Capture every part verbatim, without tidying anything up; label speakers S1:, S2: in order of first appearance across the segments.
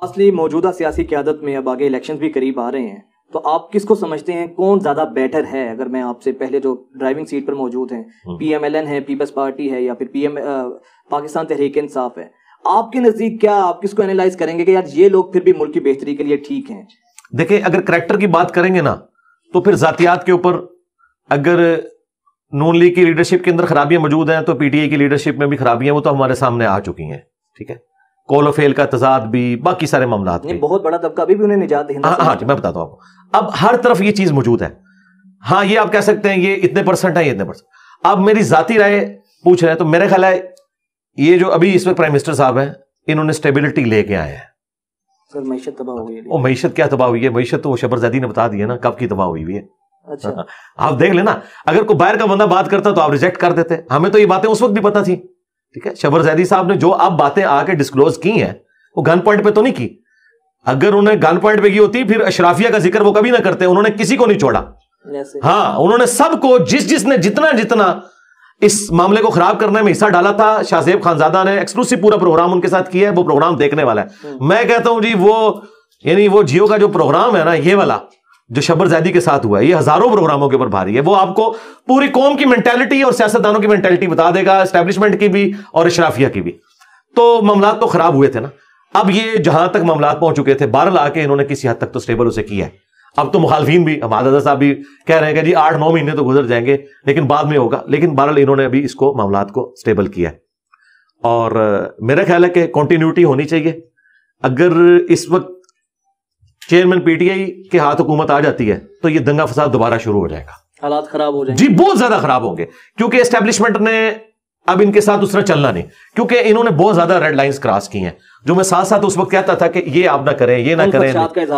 S1: اصلی موجودہ سیاسی قیادت میں اب آگے الیکشن بھی قریب آ رہے ہیں، تو آپ کس کو سمجھتے ہیں کون زیادہ بیٹر ہے؟ اگر میں آپ سے پہلے جو ڈرائیونگ سیٹ پر موجود ہیں، پی ایم ایل این ہے، پیپلز پارٹی ہے، یا پھر پی ایم پاکستان تحریک انصاف ہے، آپ کے نزدیک کیا آپ کس کو اینالائز کریں گے کہ یار یہ لوگ پھر بھی ملک کی بہتری کے لیے ٹھیک ہیں؟
S2: دیکھیں، اگر کریکٹر کی بات کریں گے نا تو پھر ذاتیات کے اوپر اگر نون لیگ کی لیڈرشپ کے اندر خرابیاں موجود ہیں تو پی ٹی آئی کی لیڈرشپ میں بھی خرابیاں وہ تو ہمارے سامنے آ چکی ہیں، ٹھیک ہے، کول و فیل کا تضاد بھی، باقی سارے معاملات بھی،
S1: بہت بڑا طبقہ بھی انہیں نجات دہندہ۔
S2: ہاں جی، میں بتاتا ہوں آپ کو، اب ہر طرف یہ چیز موجود ہے۔ ہاں، یہ آپ کہہ سکتے ہیں یہ اتنے پرسنٹ ہے، یہ اتنے پرسنٹ۔ اب میری ذاتی رائے پوچھ رہے ہیں تو میرا خیال ہے یہ جو ابھی اس وقت پرائم منسٹر صاحب ہیں انہوں نے اسٹیبلٹی لے کے آئے ہیں۔
S1: سر معیشت تباہ ہو گئی ہے۔
S2: وہ معیشت کیا تباہ ہوئی ہے؟ معیشت تو وہ شبر زیدی نے بتا دی ہے نا کب کی تباہ ہوئی ہوئی ہے۔
S1: اچھا،
S2: آپ دیکھ لینا، اگر کوئی باہر کا بندہ بات کرتا تو آپ ریجیکٹ کر دیتے، ہمیں تو یہ باتیں اس وقت بھی پتا تھی، ٹھیک ہے۔ شبر زیدی صاحب نے جو اب باتیں آ کے ڈسکلوز کی ہیں وہ گن پوائنٹ پہ تو نہیں کی، اگر انہوں نے گن پوائنٹ پہ کی ہوتی پھر اشرافیہ کا ذکر وہ کبھی نہ کرتے، انہوں نے کسی کو نہیں چھوڑا۔ ہاں، انہوں نے سب کو، جس جس نے جتنا جتنا اس معاملے کو خراب کرنے میں حصہ ڈالا تھا، شاہ زیب خانزادہ نے ایکسکلوسیو پورا پروگرام ان کے ساتھ کیا ہے، وہ پروگرام دیکھنے والا ہے۔ میں کہتا ہوں جی وہ یعنی وہ جیو کا جو پروگرام ہے نا، یہ والا جو شبر زیدی کے ساتھ ہوا ہے، یہ ہزاروں پروگراموں کے اوپر بھاری ہے، وہ آپ کو پوری قوم کی مینٹالٹی اور سیاستدانوں کی مینٹالٹی بتا دے گا، اسٹیبلشمنٹ کی بھی اور اشرافیہ کی بھی۔ تو معاملات تو خراب ہوئے تھے نا، اب یہ جہاں تک معاملات پہنچ چکے تھے بہرحال آ کے انہوں نے کسی حد تک تو اسٹیبل اسے کیا ہے۔ اب تو مخالفین بھی، ہمارا صاحب بھی کہہ رہے ہیں کہ جی آٹھ نو مہینے تو گزر جائیں گے لیکن بعد میں ہوگا، لیکن بہرحال انہوں نے ابھی اس کو معاملات کو اسٹیبل کیا ہے، اور میرا خیال ہے کہ کنٹینیوٹی ہونی چاہیے۔ اگر اس وقت چیئرمین پی ٹی آئی کے ہاتھ حکومت آ جاتی ہے تو یہ دنگا فساد دوبارہ شروع ہو جائے گا،
S1: حالات خراب ہو جائیں گے،
S2: جی بہت زیادہ خراب ہوں گے، کیونکہ اسٹیبلشمنٹ نے اب ان کے ساتھ اس طرح چلنا نہیں، کیونکہ انہوں نے بہت زیادہ ریڈ لائنز کراس کی ہیں، جو میں ساتھ ساتھ اس وقت کہتا تھا کہ یہ آپ نہ کریں، یہ نہ کریں،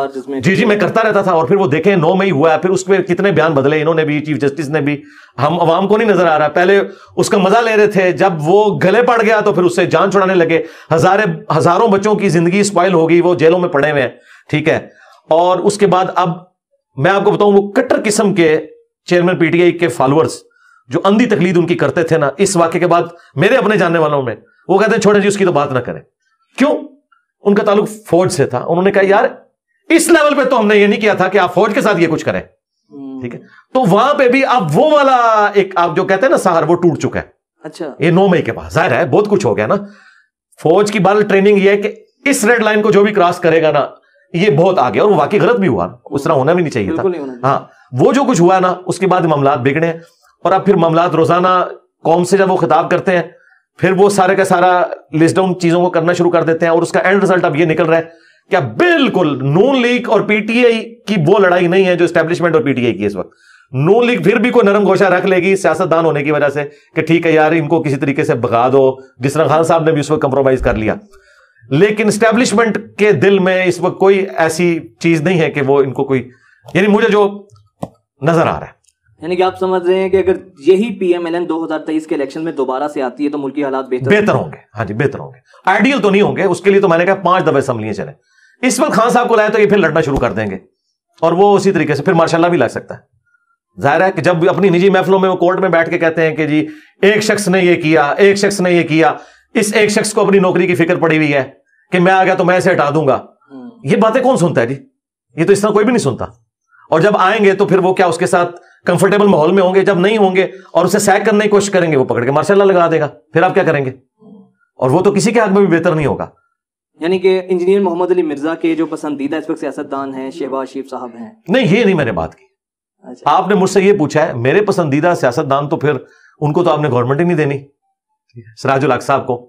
S2: جی جی میں کرتا رہتا تھا، اور پھر وہ دیکھیں نو مئی ہوا ہے، پھر اس پہ کتنے بیان بدلے انہوں نے بھی، چیف جسٹس نے بھی، ہم عوام کو نہیں نظر آ رہا، پہلے اس کا مزہ لے رہے تھے، جب وہ گلے پڑ گیا تو پھر اس سے جان چھڑانے لگے، ہزارے ہزاروں بچوں کی زندگی سپائل ہو گئی، وہ جیلوں میں پڑے ہوئے ہیں، ٹھیک ہے۔ اور اس کے بعد اب میں آپ کو بتاؤں وہ کٹر قسم کے چیئرمین پی ٹی آئی کے فالوورز جو اندھی تقلید ان کی کرتے تھے نا، اس واقعے کے بعد میرے اپنے جاننے والوں میں وہ کہتے ہیں چھوڑیں جی اس کی تو بات نہ کریں۔ کیوں؟ ان کا تعلق فوج سے تھا، انہوں نے کہا یار اس لیول پہ تو ہم نے یہ نہیں کیا تھا کہ آپ فوج کے ساتھ یہ کچھ کریں، ٹھیک ہے۔ تو وہاں پہ بھی اب وہ والا ایک آپ جو کہتے ہیں نا سہار، وہ ٹوٹ چکا ہے۔ اچھا، یہ نو مئی کے بعد ظاہر ہے بہت کچھ ہو گیا نا، فوج کی بال ٹریننگ یہ ہے کہ اس ریڈ لائن کو جو بھی کراس کرے گا نا یہ بہت آگے، اور وہ واقعی غلط بھی ہوا، اس طرح ہونا بھی نہیں چاہیے تھا۔ ہاں، وہ جو کچھ ہوا نا اس کے بعد معاملات بگڑے، اور اب پھر معاملات روزانہ قوم سے جب وہ خطاب کرتے ہیں پھر وہ سارے کا سارا لسٹ ڈاؤن چیزوں کو کرنا شروع کر دیتے ہیں، اور اس کا اینڈ رزلٹ اب یہ نکل رہا ہے کہ بالکل نون لیگ اور پی ٹی آئی کی وہ لڑائی نہیں ہے جو اسٹیبلشمنٹ اور پی ٹی آئی کی اس وقت۔ نون لیگ پھر بھی کوئی نرم گوشہ رکھ لے گی سیاستدان ہونے کی وجہ سے کہ ٹھیک ہے یار ان کو کسی طریقے سے بھگا دو، جس طرح خان صاحب نے بھی اس وقت کمپرومائز کر لیا، لیکن اسٹیبلشمنٹ کے دل میں اس وقت کوئی ایسی چیز نہیں ہے کہ وہ ان کو کوئی، یعنی مجھے جو نظر آ رہا ہے،
S1: یعنی کہ آپ سمجھ رہے ہیں کہ اگر یہی پی ایم ایل این دو ہزار تیئیس کے الیکشن میں دوبارہ سے آتی ہے تو ملکی حالات بہتر
S2: بہتر ہوں گے۔ ہاں جی بہتر ہوں گے، آئیڈیل تو نہیں ہوں گے، اس کے لیے تو میں نے کہا پانچ دفعہ اسمبلیاں چلیں، اس وقت خان صاحب کو لائے تو یہ پھر لڑنا شروع کر دیں گے، اور وہ اسی طریقے سے پھر ماشاء اللہ بھی لگ سکتا ہے۔ ظاہر ہے کہ جب اپنی نجی محفلوں میں وہ کورٹ میں بیٹھ کے کہتے ہیں کہ جی ایک شخص نے یہ کیا، ایک شخص نے یہ کیا، اس ایک شخص کو اپنی نوکری کی فکر پڑی ہوئی ہے کہ میں آ گیا تو میں اسے ہٹا دوں گا، یہ باتیں کون سنتا ہے جی؟ یہ تو اس طرح کوئی بھی نہیں سنتا۔ اور جب آئیں گے تو پھر وہ کیا اس کے ساتھ کمفرٹیبل ماحول میں ہوں گے؟ جب نہیں ہوں گے اور اسے سیک کرنے کی کوشش کریں گے وہ پکڑ کے ماشاء اللہ لگا دے گا، پھر آپ کیا کریں گے؟ اور وہ تو کسی کے حق میں بھی بہتر نہیں ہوگا۔
S1: یعنی کہ انجینئر محمد علی مرزا کے جو پسندیدہ اس وقت سیاستدان ہیں شہباز شریف صاحب ہیں؟
S2: نہیں، یہ نہیں میں نے بات کی۔ آپ نے مجھ سے یہ پوچھا ہے میرے پسندیدہ سیاستدان، تو پھر ان کو تو آپ نے گورنمنٹ ہی نہیں دینی، سراج الحق صاحب کو،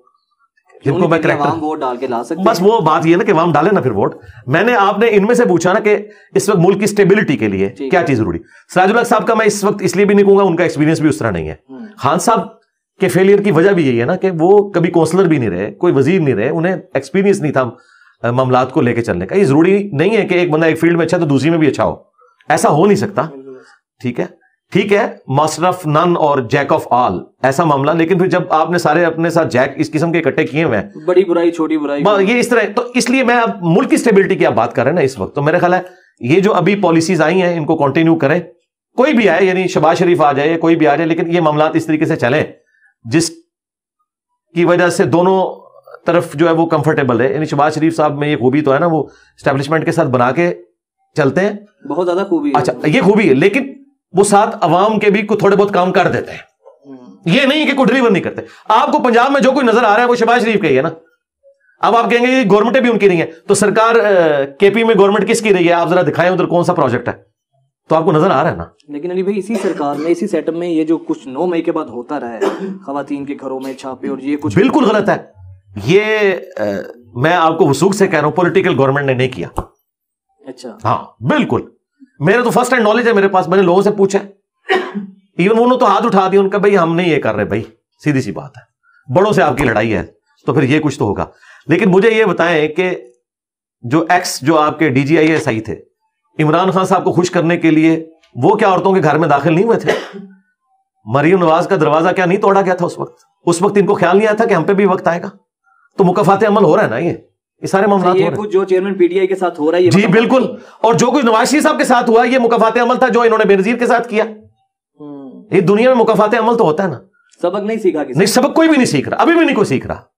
S2: جن کو میں کریکٹر
S1: ووٹ ڈال کے لا سکتے،
S2: بس وہ بات یہ نا کہ عوام ڈالے نا پھر ووٹ۔ میں نے آپ نے ان میں سے پوچھا نا کہ اس وقت ملک کی اسٹیبلٹی کے لیے کیا چیز ضروری، سراج الحق صاحب کا میں اس وقت اس لیے بھی نہیں کہوں گا، ان کا ایکسپیرینس بھی اس طرح نہیں ہے۔ خان صاحب کے فیلئر کی وجہ بھی یہی ہے نا کہ وہ کبھی کونسلر بھی نہیں رہے، کوئی وزیر نہیں رہے، انہیں ایکسپیرینس نہیں تھا معاملات کو لے کے چلنے کا۔ یہ ضروری نہیں ہے کہ ایک بندہ ایک فیلڈ میں اچھا تو دوسری میں بھی اچھا ہو، ایسا ہو نہیں سکتا، ٹھیک ہے ٹھیک ہے ماسٹر آف نن اور جیک آف آل ایسا معاملہ، لیکن پھر جب آپ نے سارے اپنے ساتھ جیک اس قسم کے اکٹھے کیے ہوئے ہیں،
S1: بڑی برائی چھوٹی برائی،
S2: یہ اس طرح، تو اس لیے میں اب ملک کی اسٹیبلٹی کی آپ بات کر رہے ہیں نا اس وقت، تو میرا خیال ہے یہ جو ابھی پالیسیز آئی ہیں ان کو کنٹینیو کریں، کوئی بھی آئے، یعنی شہباز شریف آ جائے، کوئی بھی آ جائے، لیکن یہ معاملات اس طریقے سے چلیں جس کی وجہ سے دونوں طرف جو ہے وہ کمفرٹیبل ہے. یعنی شہباز شریف صاحب میں یہ خوبی تو ہے نا, وہ اسٹیبلشمنٹ کے ساتھ بنا کے چلتے ہیں,
S1: بہت زیادہ خوبی ہے.
S2: اچھا یہ خوبی ہے, لیکن وہ ساتھ عوام کے بھی تھوڑے بہت کام کر دیتے ہیں, یہ نہیں کہ کوئی ڈلیور نہیں کرتے. آپ کو پنجاب میں جو کوئی نظر آ رہا ہے وہ شہباز شریف کا ہی ہے نا. اب آپ کہیں گے یہ گورنمنٹ بھی ان کی نہیں ہے, تو سرکار کے پی میں گورنمنٹ کس کی رہی ہے, آپ ذرا دکھائیں ادھر کون سا پروجیکٹ ہے, تو آپ کو نظر آ رہا ہے نا.
S1: لیکن علی بھائی اسی سرکار میں, اسی سیٹ اپ میں یہ جو کچھ نو مئی کے بعد ہوتا رہا ہے, خواتین کے گھروں میں چھاپے اور یہ کچھ
S2: بالکل غلط ہے. یہ میں آپ کو وثوق سے کہہ رہا ہوں, پولیٹیکل گورنمنٹ نے نہیں کیا.
S1: اچھا
S2: ہاں بالکل, میرے تو فرسٹ ہینڈ نالج ہے میرے پاس, میں نے لوگوں سے پوچھا, ایون انہوں تو ہاتھ اٹھا دیا ان کا, بھائی ہم نہیں یہ کر رہے, بھائی سیدھی سی بات ہے, بڑوں سے آپ کی لڑائی ہے تو پھر یہ کچھ تو ہوگا. لیکن مجھے یہ بتائیں کہ جو ایکس جو آپ کے D G I S I تھے, عمران خان صاحب کو خوش کرنے کے لیے وہ کیا عورتوں کے گھر میں داخل نہیں ہوئے تھے؟ مریم نواز کا دروازہ کیا نہیں توڑا گیا تھا اس وقت؟ اس وقت ان کو خیال نہیں آیا تھا کہ ہم پہ بھی وقت آئے گا؟ تو مکافات عمل ہو رہا ہے نا, یہ یہ سارے معاملات ہو رہے ہیں.
S1: جو چیئرمین پی ٹی آئی کے ساتھ ہو رہا ہے
S2: جی بالکل, اور جو کچھ نواز شریف صاحب کے ساتھ ہوا یہ مکافات عمل تھا جو انہوں نے بے نظیر کے ساتھ کیا. یہ دنیا میں مکافات عمل تو ہوتا ہے نا.
S1: سبق نہیں سیکھا,
S2: نہیں سبق کوئی بھی نہیں سیکھ رہا, ابھی بھی نہیں کوئی سیکھ رہا.